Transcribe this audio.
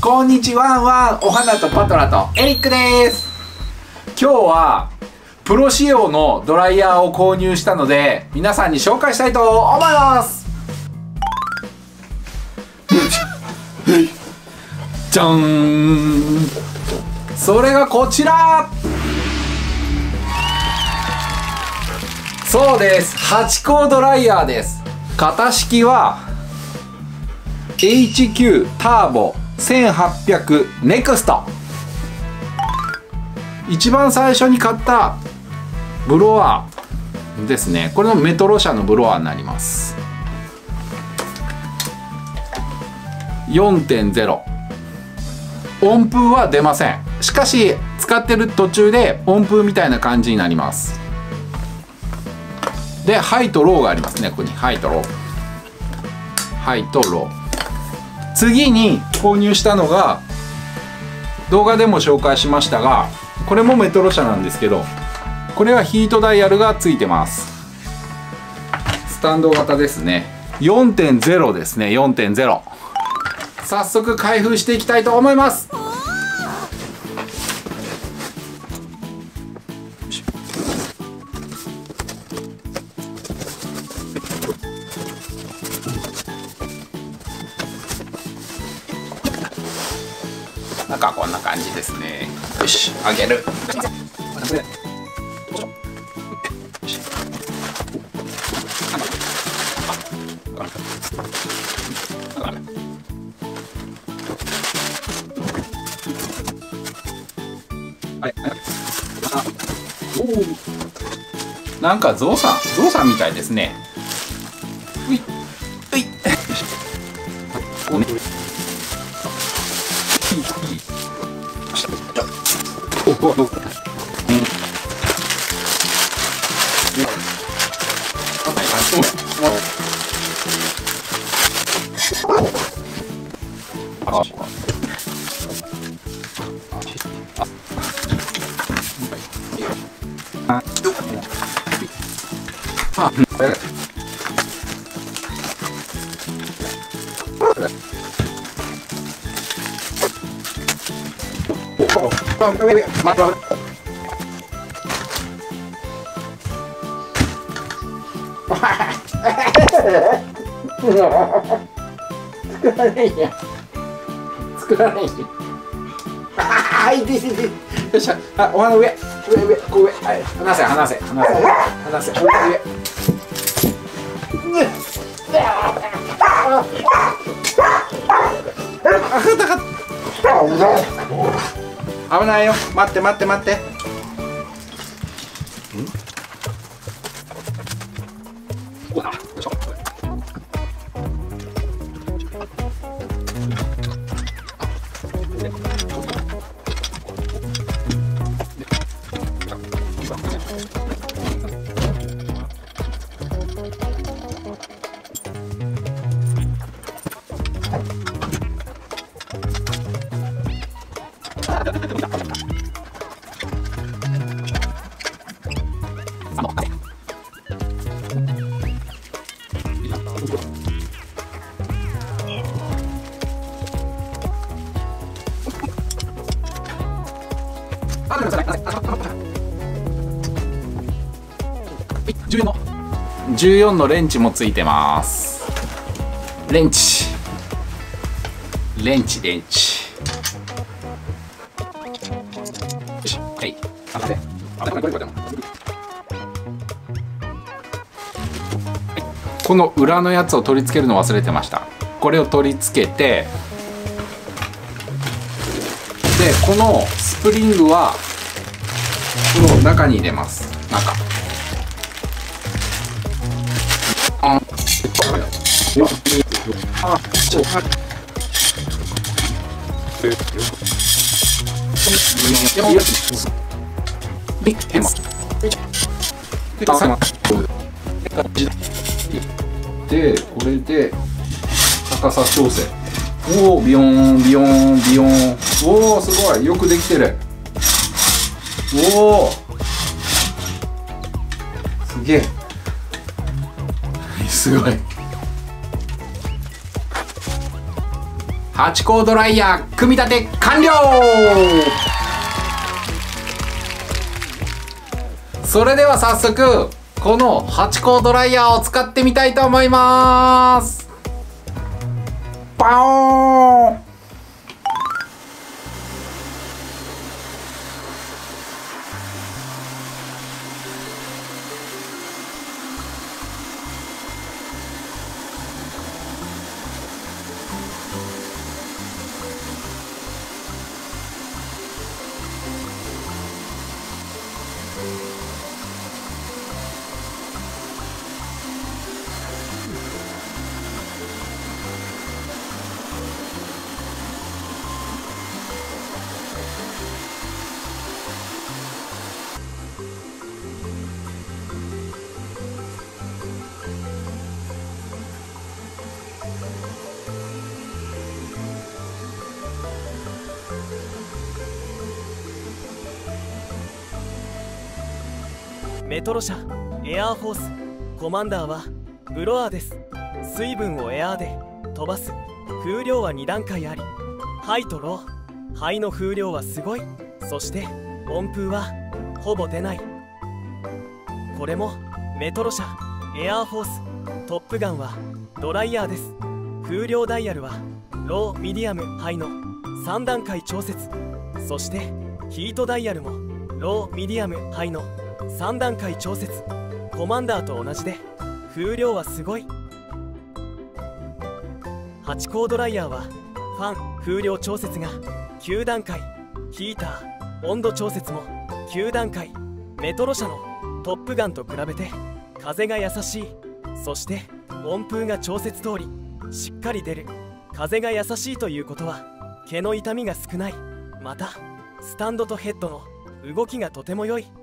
こんにちはワンお花とパトラとエリックです。今日はプロ仕様のドライヤーを購入したので皆さんに紹介したいと思います。じゃん、それがこちら。そうです、8個ドライヤーです。型式は HQ ターボ1800ネクスト。一番最初に買ったブロワーですね。これのメトロ社のブロワーになります。 4.0 温風は出ません。しかし使ってる途中で温風みたいな感じになります。でハイとローがありますね。ここにハイとロー、ハイとロー。次に購入したのが動画でも紹介しましたが、これもメトロ社なんですけど、これはヒートダイヤルがついてます。スタンド型ですね。 4.0 ですね。 4.0。 早速開封していきたいと思います。中はこんな感じですね。よし、開ける。なんかゾウさんみたいですね。ういうい。作らないや。はい、で。よっしゃ。あ、お花上。こう上。はい、離せ。上。危ないよ。待って。14のレンチもついてます。レンチ。よし、はい。この裏のやつを取り付けるの忘れてました。これを取り付けて、でこのスプリングはこの中に入れます。中。でこれで高さ調整。おお、ビヨーン。おお、すごいよくできてる。おお、すげえ。すごい。 ハチ公ドライヤー組み立て完了。それでは早速このハチ公ドライヤーを使ってみたいと思います。バオーン。 メトロ社エアーフォースコマンダーはブロアーです。水分をエアーで飛ばす。風量は2段階あり、ハイとロー。ハイの風量はすごい。そして温風はほぼ出ない。これもメトロ社エアーフォース。トップガンはドライヤーです。風量ダイヤルはロー、ミディアム、ハイの3段階調節。そしてヒートダイヤルもロー、ミディアム、ハイの3段階調節。コマンダーと同じで風量はすごい。ハチ公ドライヤーはファン風量調節が9段階、ヒーター温度調節も9段階。メトロ社のトップガンと比べて風が優しい。そして温風が調節通りしっかり出る。風が優しいということは毛の傷みが少ない。またスタンドとヘッドの動きがとても良い。